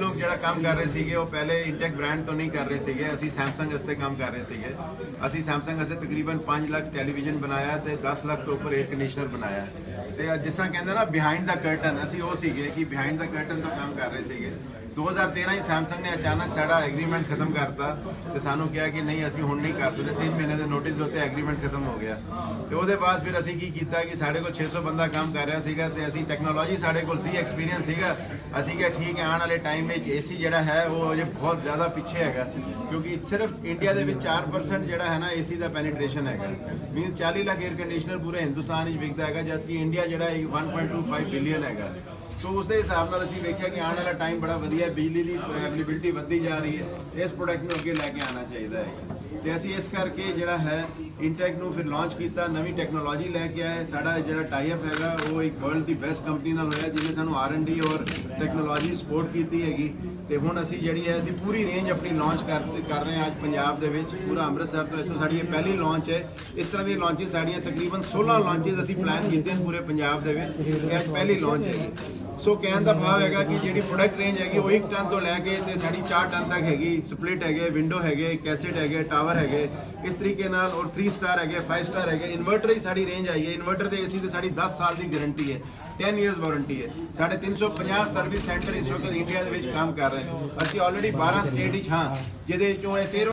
लोग जो काम कर रहे थे वो पहले इंटेक ब्रांड तो नहीं कर रहे थे, असी सैमसंग वास्ते काम कर रहे थे। असी सैमसंग वास्ते तकरीबन 5 लाख टैलीविजन बनाया तो 10 लाख तो ऊपर एयर कंडीशनर बनाया। तो जिस तरह कहते ना बिहाइंड द कर्टन, असी वो सीगे कि बिहाइंड द कर्टन तो काम कर रहे थे। 2013 ही सैमसंग ने अचानक साड़ा एग्रीमेंट खत्म करता तो सानू कहा कि नहीं असी हुण नहीं कर सकते, 3 महीने के नोटिस होते एग्रीमेंट खत्म हो गया। तो वो बाद फिर असी की किया कि साढ़े को 600 बंदा काम कर रहा सीगा ते असी टैक्नोलॉजी साढ़े को सी एक्सपीरियंस सीगा। असी क्या ठीक है आने वाले टाइम में AC जोड़ा है वो अजे बहुत ज़्यादा पिछे है, क्योंकि सिर्फ इंडिया के 4% जोड़ा है ना AC का पेनीट्रेशन है। मीन 40 लाख एयर कंडीशनर पूरे हिंदुस्तान में विकता है, जबकि इंडिया जोड़ा 1.25 बिलियन है। तो उस हिसाब से असीं वेख्या कि आने वाला टाइम बड़ा वधिया, बिजली की अवेलेबिलिटी बढ़ती जा रही है, इस प्रोडक्ट में अगे लैके आना चाहिए है। तो असीं इस करके जोड़ा है इंटेक नूं फिर लॉन्च किया, नवी टैक्नोलॉजी लैके आए। साडा जोड़ा टाइप है वो एक वर्ल्ड की बेस्ट कंपनी नाल होया जिन्हें सानूं R&D और टैक्नोलॉजी सपोर्ट की हैगी। तो हुण असीं जिहड़ी है असीं पूरी रेंज अपनी लॉन्च कर रहे हैं अज पंजाब दे विच, पूरा अमृतसर तो इत्थों साडी पहली लॉन्च है। इस तरह की लॉन्चिस साड़ियाँ तकरीबन 16 लॉन्चिस असीं प्लान कीते पूरे पंजाब दे विच, अज पहली लॉन्च है। सो कहने का भाव है कि जी प्रोडक्ट रेंज हैगी वो 1 टन तो लैके 4 टन तक हैगी। स्प्लिट है, विंडो है, कैसेट है, टावर है, इस तरीके नाल, और 3 स्टार है, 5 स्टार है। इन्वर्टर ही साड़ी रेंज आई है। इन्वर्टर तो AC तो साड़ी 10 साल की गारंटी है, 10 ईयर्स वारंटी है। साढ़े 350 सर्विस सेंटर इस वक्त इंडिया के काम कर रहे हैं। असं ऑलरेडी 12 स्टेट हाँ जिहदे 13